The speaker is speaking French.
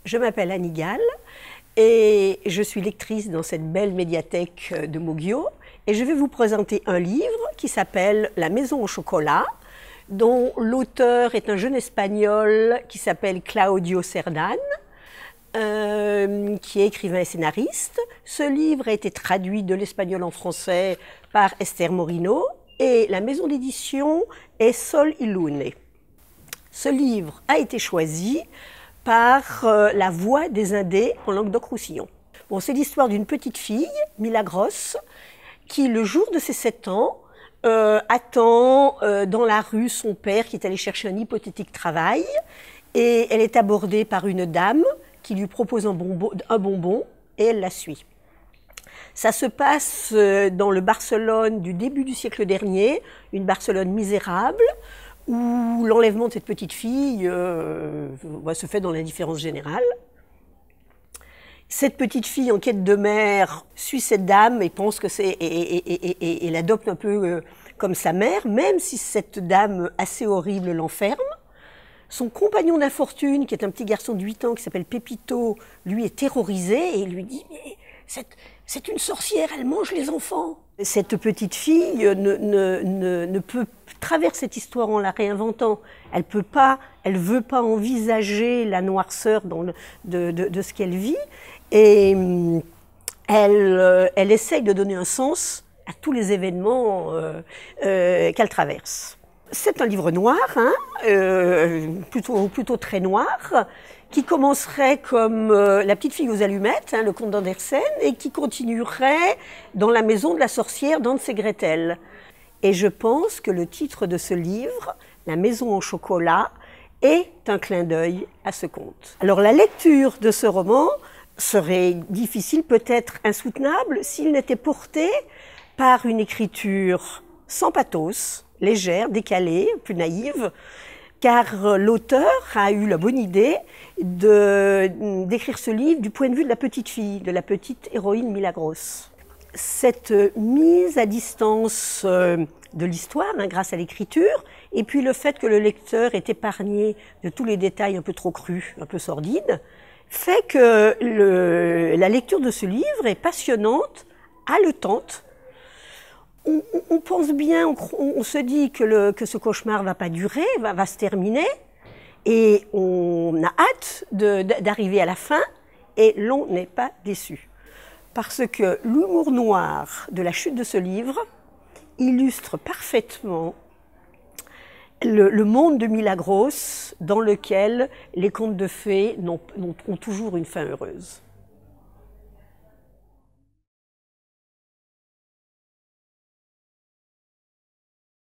Je m'appelle Annie Gall et je suis lectrice dans cette belle médiathèque de Moggio. Et je vais vous présenter un livre qui s'appelle La Maison au chocolat, dont l'auteur est un jeune espagnol qui s'appelle Claudio Cerdan, qui est écrivain et scénariste. Ce livre a été traduit de l'espagnol en français par Esther Morino et la maison d'édition est Sol y Lune. Ce livre a été choisi par La Voix des Indés en Languedoc-Roussillon. Bon, c'est l'histoire d'une petite fille, Milagros, qui, le jour de ses 7 ans, attend dans la rue son père qui est allé chercher un hypothétique travail, et elle est abordée par une dame qui lui propose un bonbon et elle la suit. Ça se passe dans le Barcelone du début du siècle dernier, une Barcelone misérable, où l'enlèvement de cette petite fille se fait dans l'indifférence générale. Cette petite fille en quête de mère suit cette dame et pense que c'est et l'adopte un peu comme sa mère, même si cette dame assez horrible l'enferme. Son compagnon d'infortune, qui est un petit garçon de 8 ans qui s'appelle Pépito, lui est terrorisé et il lui dit « Mais c'est une sorcière, elle mange les enfants !» Cette petite fille ne peut traverser cette histoire en la réinventant. Elle veut pas envisager la noirceur de ce qu'elle vit et elle essaye de donner un sens à tous les événements qu'elle traverse. C'est un livre noir, plutôt très noir, qui commencerait comme La petite fille aux allumettes, le conte d'Andersen, et qui continuerait dans La maison de la sorcière d'Hans et Gretel. Et je pense que le titre de ce livre, La maison au chocolat, est un clin d'œil à ce conte. Alors la lecture de ce roman serait difficile, peut-être insoutenable, s'il n'était porté par une écriture sans pathos, légère, décalée, plus naïve, car l'auteur a eu la bonne idée d'écrire ce livre du point de vue de la petite fille, de la petite héroïne Milagros. Cette mise à distance de l'histoire, grâce à l'écriture, et puis le fait que le lecteur est épargné de tous les détails un peu trop crus, un peu sordides, fait que la lecture de ce livre est passionnante, haletante. On pense bien, on se dit que ce cauchemar va pas durer, va se terminer, et on a hâte d'arriver à la fin, et l'on n'est pas déçu. Parce que l'humour noir de la chute de ce livre illustre parfaitement le monde de Milagros, dans lequel les contes de fées ont toujours une fin heureuse.